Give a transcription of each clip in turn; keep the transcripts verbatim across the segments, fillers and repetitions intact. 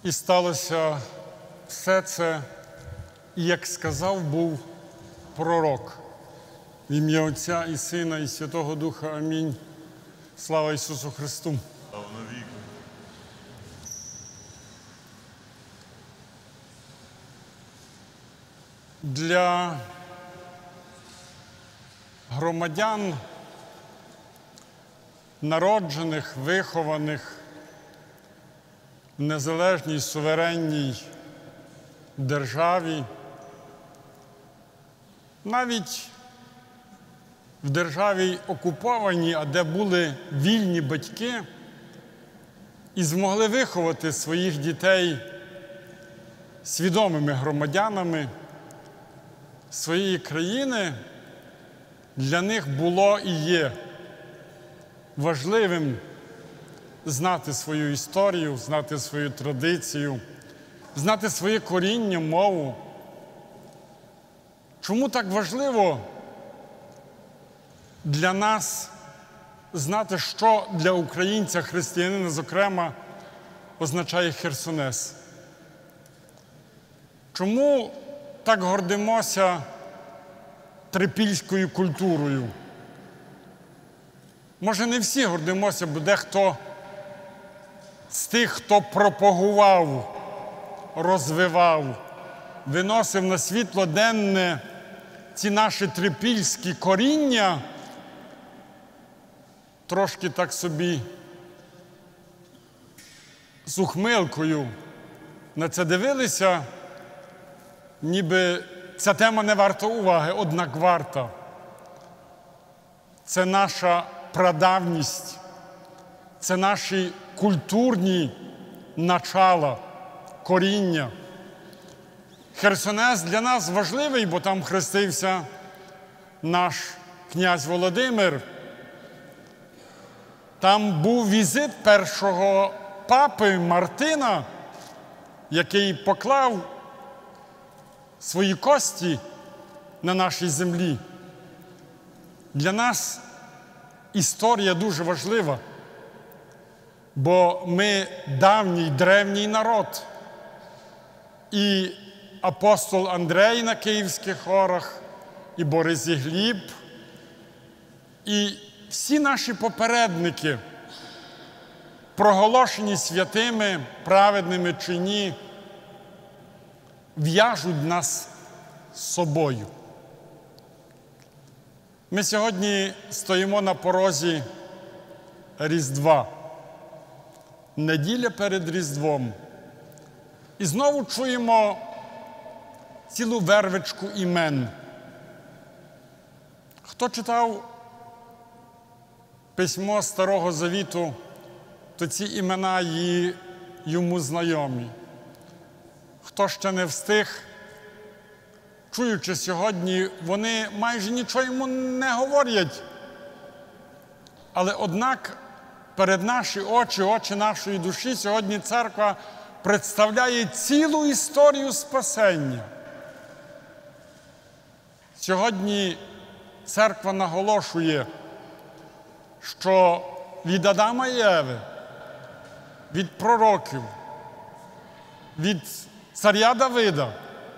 І сталося все це, і як сказав був пророк. В ім'я Отця і Сина, і Святого Духа. Амінь. Слава Ісусу Христу! Слава навіки! Для громадян, народжених, вихованих в незалежній, суверенній державі, навіть в державі окупованій, а де були вільні батьки і змогли виховати своїх дітей свідомими громадянами своєї країни, для них було і є важливим знати свою історію, знати свою традицію, знати своє коріння, мову. Чому так важливо для нас знати, що для українця, християнина, зокрема, означає Херсонес? Чому так гордимося трипільською культурою? Може, не всі гордимося, бо дехто з тих, хто пропагував, розвивав, виносив на світло денне ці наші трипільські коріння, трошки так собі з ухмилкою на це дивилися, ніби ця тема не варта уваги, однак варта. Це наша прадавність, це наші культурні начала, коріння. Херсонес для нас важливий, бо там хрестився наш князь Володимир. Там був візит першого папи Мартина, який поклав свої кості на нашій землі. Для нас історія дуже важлива, бо ми давній, древній народ. І апостол Андрей на Київських горах, і Борис Гліб, і всі наші попередники, проголошені святими, праведними чи ні, в'яжуть нас з собою. Ми сьогодні стоїмо на порозі Різдва, неділя перед Різдвом. І знову чуємо цілу вервичку імен. Хто читав письмо Старого Завіту, то ці імена її йому знайомі. Хто ще не встиг, чуючи сьогодні, вони майже нічого йому не говорять. Але однак перед наші очі, очі нашої душі, сьогодні церква представляє цілу історію спасення. Сьогодні церква наголошує, що від Адама і Еви, від пророків, від царя Давида,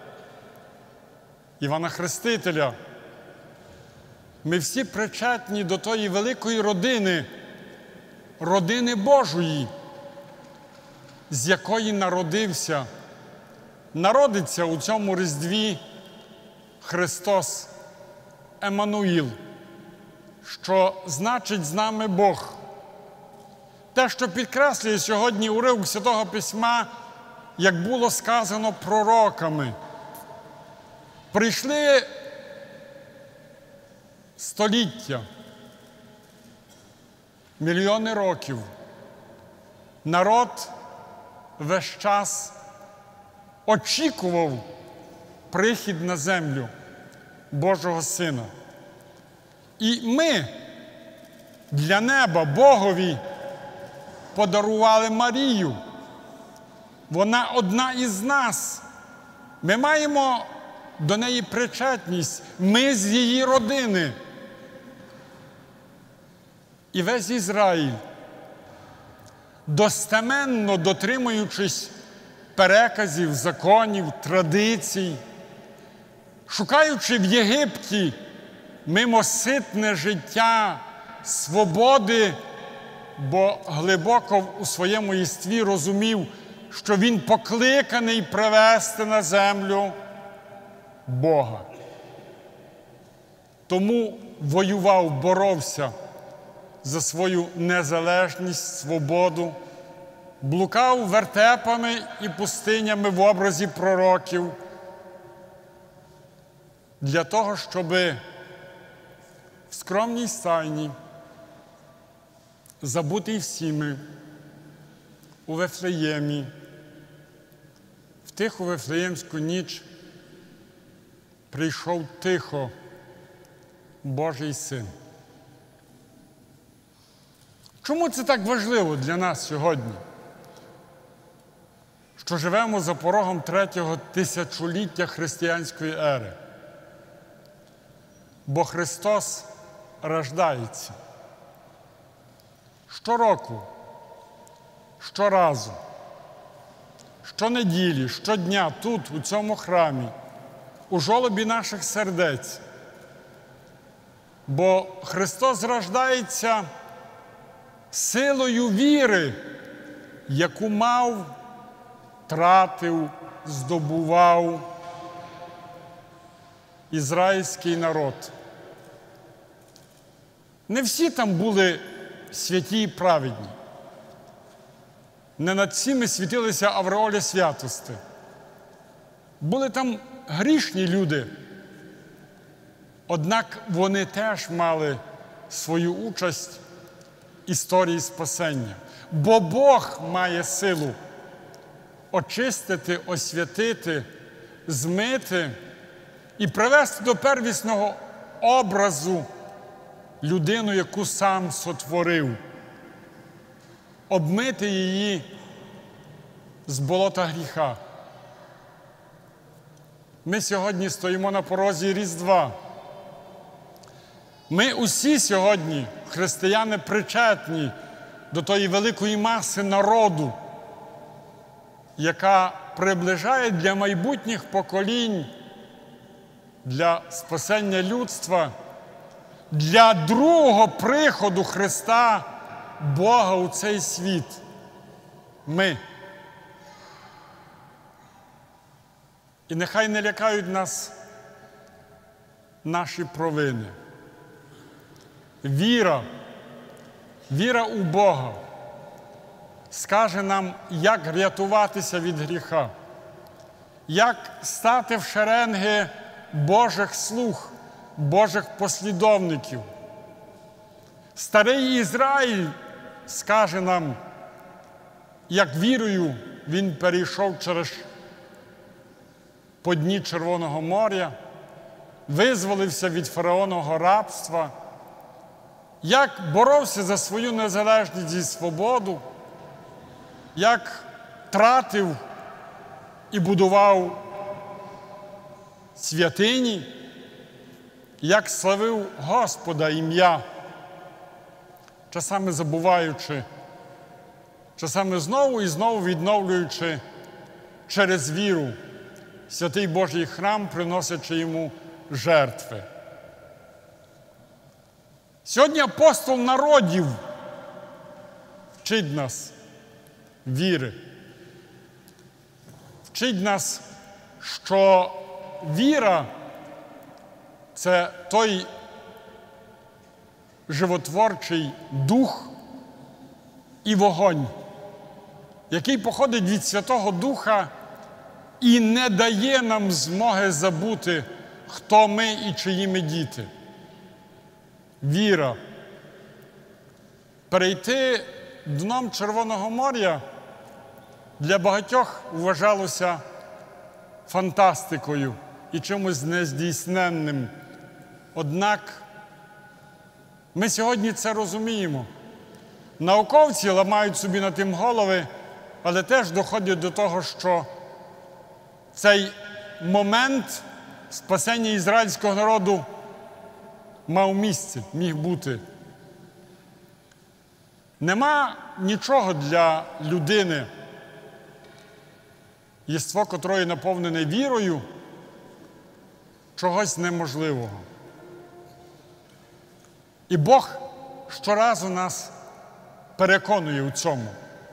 Івана Хрестителя, ми всі причетні до тої великої родини, родини Божої, з якої народився, народиться у цьому Різдві Христос Еммануїл, що значить з нами Бог. Те, що підкреслює сьогодні уривок Святого Письма, як було сказано пророками. Прийшли століття, мільйони років. Народ весь час очікував прихід на землю Божого Сина. І ми для неба Богові подарували Марію. Вона одна із нас. Ми маємо до неї причетність. Ми з її родини. І весь Ізраїль, достеменно дотримуючись переказів, законів, традицій, шукаючи в Єгипті мимоситне життя свободи, бо глибоко у своєму єстві розумів, що він покликаний привести на землю Бога. Тому воював, боровся за свою незалежність, свободу, блукав вертепами і пустинями в образі пророків для того, щоб в скромній стайні, забутий всіми, у Вифлеємі, в тиху Вифлеємську ніч прийшов тихо Божий Син. Чому це так важливо для нас сьогодні? Що живемо за порогом третього тисячоліття християнської ери. Бо Христос рождається. Щороку, щоразу, щонеділі, щодня тут, у цьому храмі, у жолобі наших сердець. Бо Христос рождається силою віри, яку мав, тратив, здобував ізраїльський народ. Не всі там були святі і праведні. Не над всіми світилися авреолі святости. Були там грішні люди, однак вони теж мали свою участь в історії спасення. Бо Бог має силу очистити, освятити, змити і привести до первісного образу людину, яку сам сотворив, обмити її з болота гріха. Ми сьогодні стоїмо на порозі Різдва. Ми усі сьогодні, християни, причетні до тої великої маси народу, яка приближає для майбутніх поколінь, для спасення людства, для другого приходу Христа, Бога у цей світ. Ми. І нехай не лякають нас наші провини. Віра, віра у Бога скаже нам, як рятуватися від гріха, як стати в шеренги Божих слуг, Божих послідовників. Старий Ізраїль скаже нам, як вірою він перейшов через по дні Червоного моря, визволився від фараонового рабства, як боровся за свою незалежність і свободу, як тратив і будував святині, як славив Господа ім'я, часами забуваючи, часами знову і знову відновлюючи через віру святий Божий храм, приносячи йому жертви. Сьогодні апостол народів вчить нас віри. Вчить нас, що віра – це той животворчий дух і вогонь, який походить від Святого Духа і не дає нам змоги забути, хто ми і чиї ми діти. Віра. Перейти дном Червоного моря для багатьох вважалося фантастикою і чимось нездійсненним. Однак ми сьогодні це розуміємо. Науковці ламають собі над тим голови, але теж доходять до того, що цей момент спасення ізраїльського народу мав місце, міг бути. Нема нічого для людини єство, котрої наповнене вірою, чогось неможливого. І Бог щоразу нас переконує у цьому.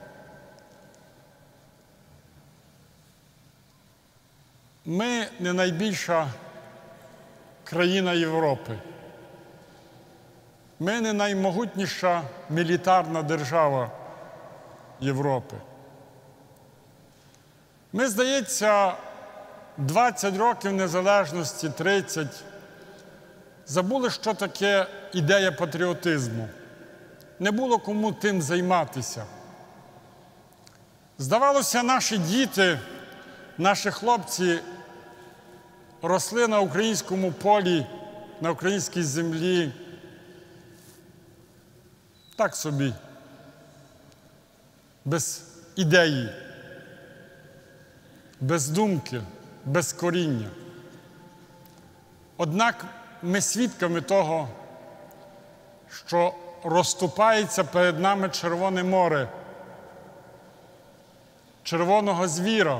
Ми не найбільша країна Європи. Ми не наймогутніша мілітарна держава Європи. Ми, здається, двадцять років незалежності, тридцять, забули, що таке ідея патріотизму. Не було кому тим займатися. Здавалося, наші діти, наші хлопці росли на українському полі, на українській землі, так собі, без ідеї, без думки, без коріння. Однак ми свідками того, що розступається перед нами Червоне море, червоного звіра,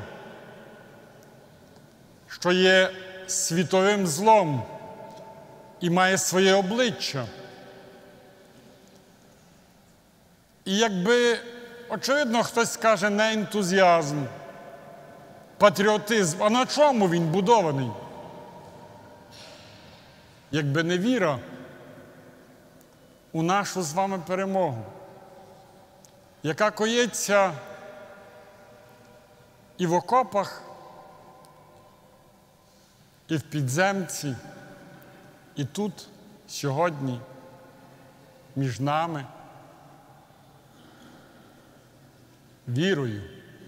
що є світовим злом і має своє обличчя. І якби, очевидно, хтось скаже, не ентузіазм, патріотизм, а на чому він будований? Якби не віра у нашу з вами перемогу, яка коїться і в окопах, і в підземці, і тут, сьогодні, між нами, вірою.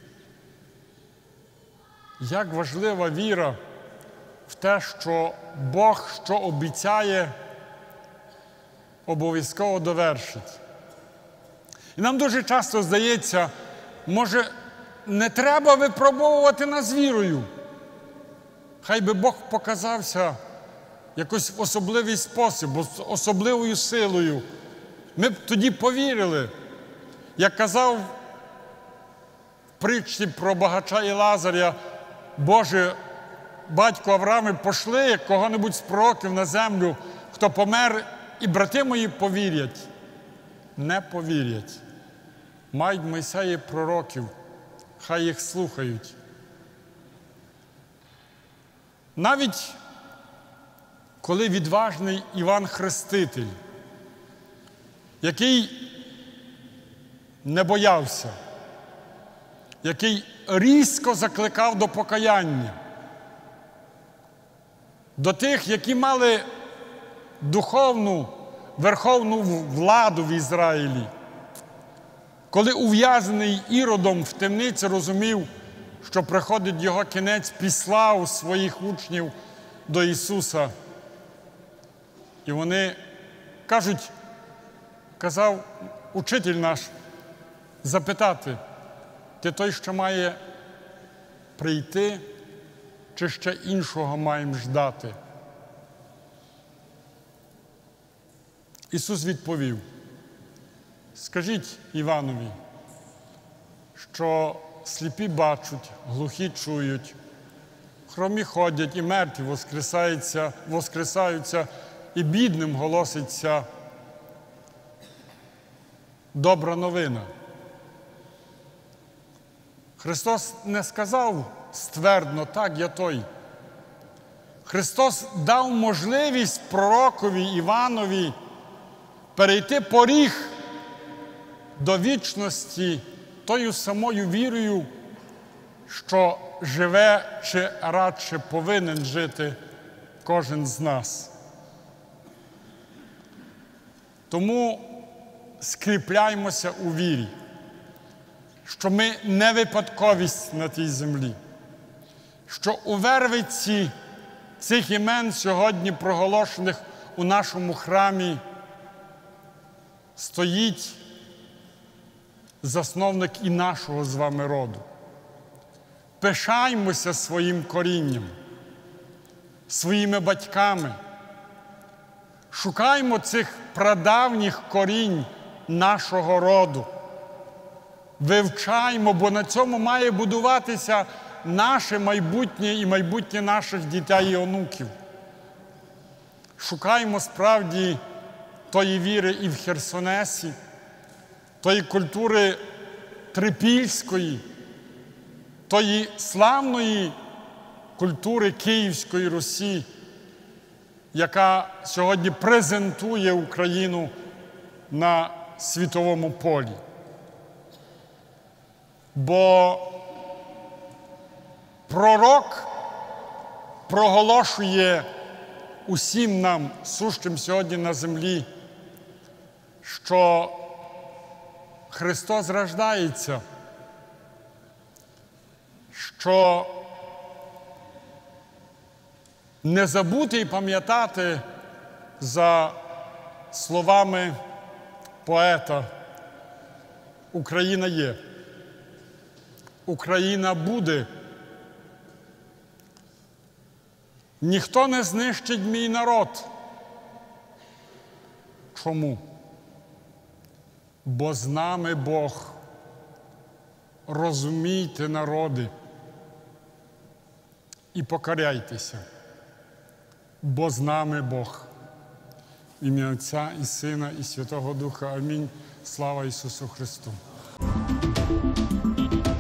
Як важлива віра в те, що Бог, що обіцяє, обов'язково довершить. І нам дуже часто здається, може, не треба випробовувати нас вірою. Хай би Бог показався якось в особливий спосіб, особливою силою. Ми б тоді повірили. Як казав в притчі про багача і Лазаря, Боже, батько Аврааме, пошли кого-небудь з пророків на землю, хто помер, і брати мої повірять. Не повірять. Мають Мойсеї пророків, хай їх слухають. Навіть коли відважний Іван Хреститель, який не боявся, який різко закликав до покаяння, до тих, які мали духовну, верховну владу в Ізраїлі, коли ув'язнений Іродом в темниці розумів, що приходить його кінець, післав своїх учнів до Ісуса. І вони кажуть, казав учитель наш, запитати, ти той, що має прийти, чи ще іншого маємо ждати? Ісус відповів, скажіть Іванові, що сліпі бачать, глухі чують, хромі ходять, і мертві воскресаються, воскресаються, і бідним голоситься добра новина. Христос не сказав ствердно, так, я той. Христос дав можливість пророкові Іванові перейти поріг до вічності тою самою вірою, що живе чи радше повинен жити кожен з нас. Тому скріпляймося у вірі, що ми не випадковість на тій землі, що у вервиці цих імен сьогодні проголошених у нашому храмі стоїть засновник і нашого з вами роду. Пишаймося своїм корінням, своїми батьками. Шукаймо цих прадавніх корінь нашого роду. Вивчаймо, бо на цьому має будуватися наше майбутнє і майбутнє наших дітей і онуків. Шукаємо справді тої віри і в Херсонесі, тої культури трипільської, тої славної культури Київської Русі, яка сьогодні презентує Україну на світовому полі. Бо пророк проголошує усім нам, сущим сьогодні на землі, що Христос рождається, що не забути і пам'ятати за словами поета «Україна є, Україна буде, ніхто не знищить мій народ». Чому? Бо з нами Бог. Розумійте, народи, і покоряйтеся, бо з нами Бог. В ім'я Отця і Сина, і Святого Духа. Амінь. Слава Ісусу Христу!